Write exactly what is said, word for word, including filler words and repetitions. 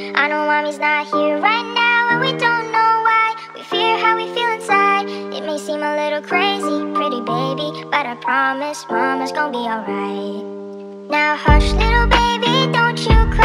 I know mommy's not here right now, and we don't know why. We fear how we feel inside. It may seem a little crazy, pretty baby, but I promise mama's gonna be alright. Now hush, little baby, don't you cry.